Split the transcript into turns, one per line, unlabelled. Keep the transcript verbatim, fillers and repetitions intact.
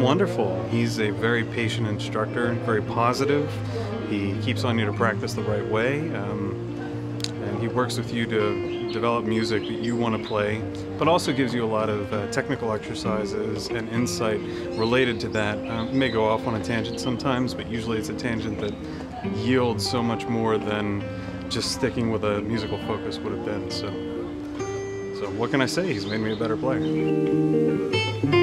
wonderful. He's a very patient instructor, very positive. He keeps on you to practice the right way, um, and he works with you to develop music that you want to play, but also gives you a lot of uh, technical exercises and insight related to that. Um, it may go off on a tangent sometimes, but usually it's a tangent that yields so much more than just sticking with a musical focus would have been. So, so what can I say? He's made me a better player.